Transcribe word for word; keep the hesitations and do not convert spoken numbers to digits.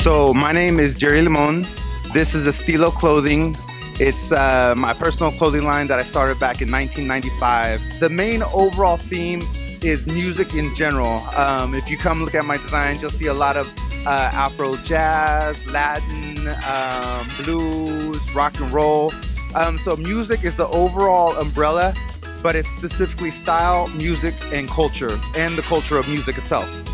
So my name is Jerry Limon. This is Estilo Clothing. It's uh, my personal clothing line that I started back in nineteen ninety-five. The main overall theme is music in general. Um, if you come look at my designs, you'll see a lot of uh, Afro jazz, Latin, um, blues, rock and roll. Um, so music is the overall umbrella, but it's specifically style, music, and culture, and the culture of music itself.